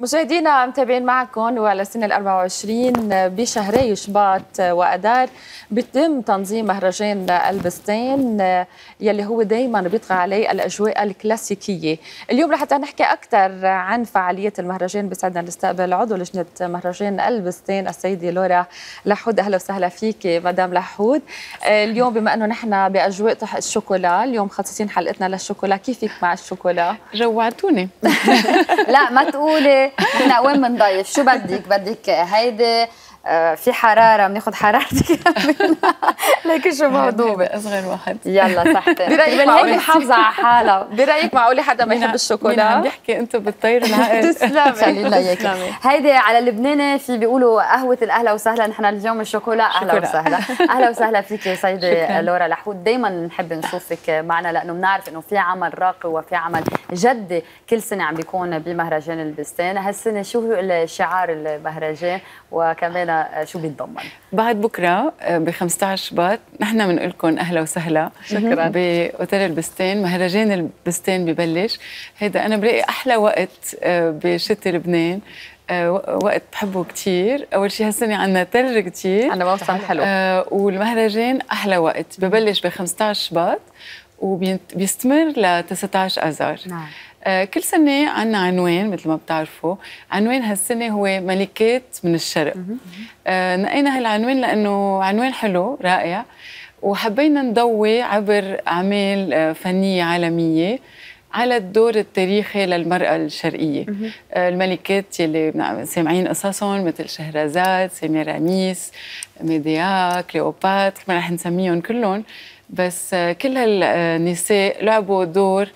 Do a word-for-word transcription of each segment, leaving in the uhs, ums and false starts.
مشاهدينا متابعين معكم وعلى السنة الأربعة وعشرين بشهري شباط وأدار بيتم تنظيم مهرجان البستان يلي هو دايما بيطغى عليه الأجواء الكلاسيكية. اليوم رح نحكي أكثر عن فعالية المهرجان. بسعدنا نستقبل عضو لجنة مهرجان البستان السيدة لورا لحود. أهلا وسهلا فيك مدام لحود. اليوم بما أنه نحن بأجواء الشوكولا، اليوم خصصين حلقتنا للشوكولا، كيفك مع الشوكولا؟ جوعتوني. لا ما تقولي احنا وين بنضيف، شو بدك؟ بدك هيدي آه في حراره، بناخذ حرارتك ليك شو موضوع اصغر واحد. يلا صحتين. برايك معقول محافظه على حالها؟ برايك معقول حدا ما يحب الشوكولا؟ عم بيحكي انت بالطير العقل. تسلمي. خلينا اياكي. هيدي على اللبناني في بيقولوا قهوه الاهلا وسهلا، نحن اليوم الشوكولا. اهلا وسهلا. اهلا وسهلا فيك سيده لورا لحود. دائما نحب نشوفك معنا لانه بنعرف انه في عمل راقي وفي عمل جدي كل سنه عم بيكون بمهرجان البستان. هالسنه شو الشعار المهرجان وكمان شو بيتضمن؟ بعد بكره ب خمسة عشر شباط نحن بنقول لكم اهلا وسهلا. شكرا. باوتيل البستان مهرجان البستان ببلش. هيدا انا بلاقي احلى وقت بشتي لبنان، وقت بحبه كثير. اول شيء هالسنه عندنا ثلج كثير، عندنا موسم حلو، آه والمهرجان احلى وقت ببلش ب خمسة عشر شباط وبيستمر ل تسعة عشر اذار. نعم. آه كل سنه عندنا عنوان مثل ما بتعرفوا. عنوان هالسنه هو ملكات من الشرق. آه نقينا هالعنوان لانه عنوان حلو رائع، وحبينا نضوي عبر اعمال فنيه عالميه على الدور التاريخي للمرأة الشرقية. الملكات يلي سامعين قصصهم مثل شهرزاد، سيميراميس، ميديا، كليوباترا، ما رح نسميهم كلهم، بس كل هالنساء لعبوا دور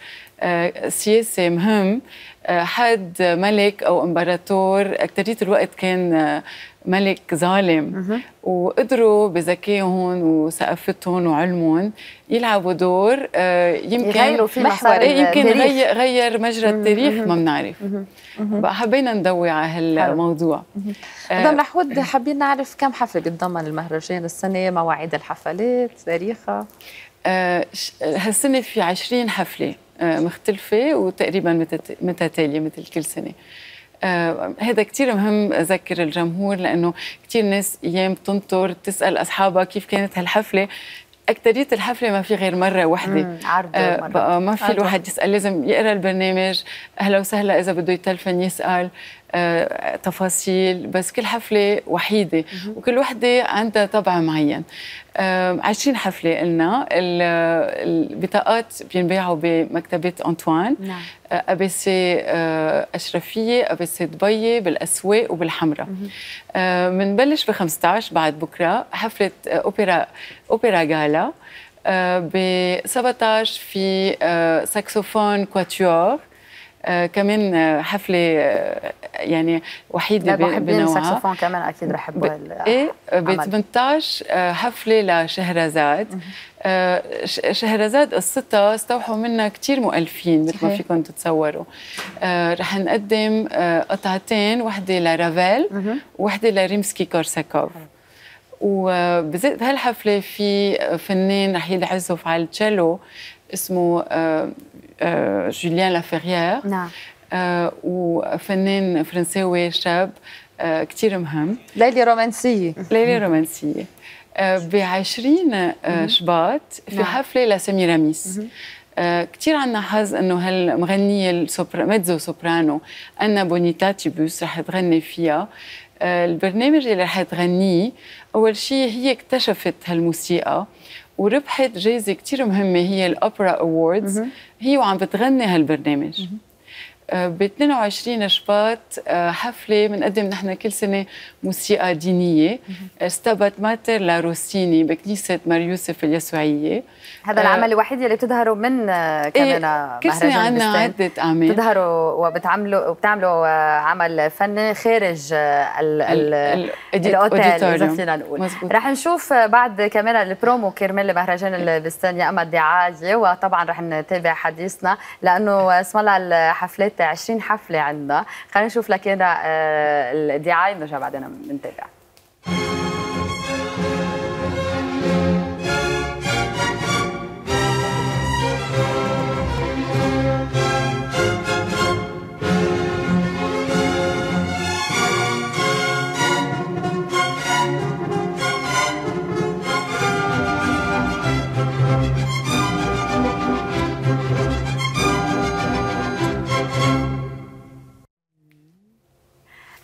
سياسي مهم. حد ملك أو إمبراطور أكترية الوقت كان ملك ظالم، وقدروا بذكائهم وثقافتهم وعلمهم يلعبوا دور يمكن يغيروا في محور، يمكن غير, غير مجرى التاريخ، ما بنعرف. بقى حبينا نضوي على هالموضوع. مدام لحود، حابين نعرف كم حفله بيتضمن المهرجان السنه، مواعيد الحفلات، تاريخها؟ هالسنه في عشرين حفله مختلفه وتقريبا متتاليه مثل كل سنه. آه هذا كتير مهم أذكر الجمهور، لأنه كتير ناس أيام بتنطر تسأل أصحابها كيف كانت هالحفلة. أكترية الحفلة ما في غير مرة واحدة. آه بقى ما في الواحد يسأل، لازم يقرأ البرنامج. أهلا وسهلا إذا بده يتلفن يسأل آه تفاصيل، بس كل حفلة وحيدة وكل وحدة عندها طبع معين. آه عشرين حفلة قلنا. البطاقات بينباعوا بمكتبة أنطوان. نعم. أبي سي أشرفية، أبي سي دبي، بالأسواق وبالحمراء. بنبلش ب خمسة عشر بعد بكرة حفلة أوبرا أوبرا غالا. ب سبعة عشر في ساكسوفون كواتيور. آه كمان حفلة آه يعني وحيدة بنوعها. محبين الساكسوفون كمان أكيد رح يحبوا هالعمل. إيه ب ثمانية عشر آه حفلة لشهرزاد. آه شهرزاد قصتها استوحوا منها كتير مؤلفين مثل ما فيكم تتصوروا. آه رح نقدم آه قطعتين، وحدة لرافيل وحدة لريمسكي كورساكوف. وبزيد بهالحفلة في فنان رح يعزف على التشيلو اسمه آه آه جوليان لافيريير. نعم. آه وفنان فرنساوي شاب آه كتير مهم. ليلة رومانسية. ليلة رومانسية. آه ب عشرين آه شباط في نعم. حفلة لسميراميس. آه كتير عنا حظ انه هالمغنية السوبر... ميتزو سوبرانو أنا بونيتاتيبوس رح تغني فيها. آه البرنامج اللي رح تغنيه أول شيء هي اكتشفت هالموسيقى وربحت جائزة كتير مهمة هي الأوبرا أووردز، هي وعم بتغني هالبرنامج. ب اثنين وعشرين شباط حفلة بنقدم نحن كل سنة موسيقى دينية، ستابات ماتر لروسيني بكنيسة مار يوسف اليسوعية. هذا العمل الوحيد اللي بتظهروا من كمان مهرجان كل سنة عندنا عدة أعمال بتظهروا وبتعملوا وبتعملوا عمل فني خارج الأوتيل إذا فينا نقول. رح نشوف بعد كمان البرومو كرمال مهرجان البستان يا أما الدعاية، وطبعا رح نتابع حديثنا لأنه اسم الله الحفلات عشرين حفلة عندنا. خلينا نشوف لكن الدعاية بنرجع بعدين بنتابع.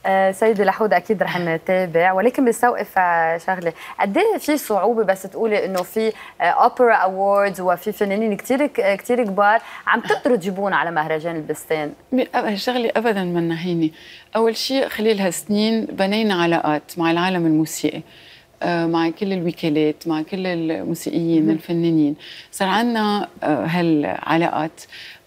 آه سيدة لحود اكيد رح نتابع، ولكن بستوقف شغله، قد ايه في صعوبه بس تقولي انه في اوبرا اووردز وفي فنانين كثير كثير كبار عم تقدروا تجيبون على مهرجان البستان؟ شغلي ابدا منا هيني. اول شيء خلال هالسنين بنينا علاقات مع العالم الموسيقي، مع كل الوكالات، مع كل الموسيقيين الفنانين، صار عندنا هالعلاقات.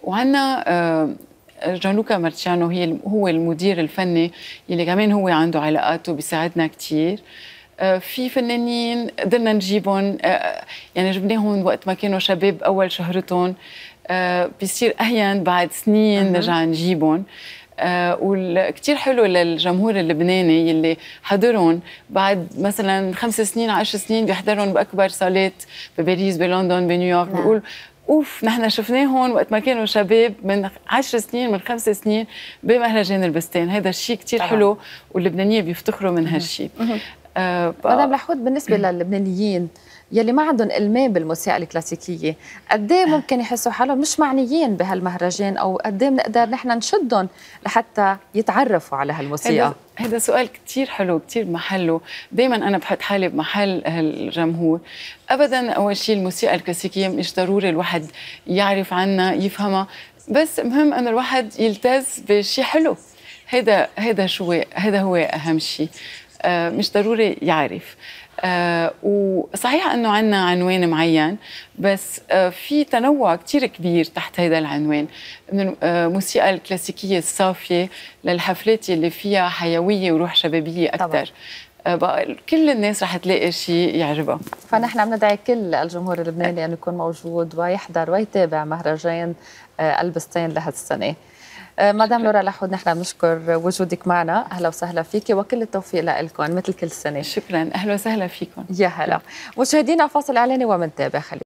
وعندنا جانلوكا مارتشانو هي هو المدير الفني اللي كمان هو عنده علاقات وبيساعدنا كثير. في فنانين قدرنا نجيبهم، يعني جبناهم وقت ما كانوا شباب اول شهرتهم، بيصير اهين بعد سنين نرجع نجيبهم. آه وكتير حلو للجمهور اللبناني اللي حضرهم بعد مثلا خمس سنين عشر سنين، بيحضرهم باكبر صالات بباريس بلندن بنيويورك، نعم. بيقول اوف نحن شفناهم وقت ما كانوا شباب من عشر سنين من خمس سنين بمهرجان البستان. هذا الشيء كتير طبعا حلو، واللبنانيين بيفتخروا من هالشيء. آه مدام لحود، بالنسبه للبنانيين يلي ما عندهم علم بالموسيقى الكلاسيكيه، قد ايه ممكن يحسوا حالهم مش معنيين بهالمهرجان، او قد ايه بنقدر نحن نشدهم لحتى يتعرفوا على هالموسيقى؟ هذا سؤال كثير حلو كثير محله. دائما انا بحط حالي بمحل هالجمهور. ابدا اول شيء الموسيقى الكلاسيكيه مش ضروري الواحد يعرف عنها يفهمها، بس مهم انه الواحد يلتز بشيء حلو. هذا هذا شو هذا هو اهم شيء. آه مش ضروري يعرف. آه وصحيح انه عندنا عنوان معين، بس آه في تنوع كثير كبير تحت هذا العنوان، من الموسيقى الكلاسيكيه الصافيه للحفلات اللي فيها حيويه وروح شبابيه اكثر. آه كل الناس رح تلاقي شيء يعجبها. فنحن عم ندعي كل الجمهور اللبناني انه يكون موجود ويحضر ويتابع مهرجان آه البستان لهالسنه. مدام لورا لحود، نحن بنشكر وجودك معنا، اهلا وسهلا فيكي وكل التوفيق لكم مثل كل سنه. شكرا، اهلا وسهلا فيكم. يا هلا. مشاهدينا فاصل اعلاني ومنتابع. خلي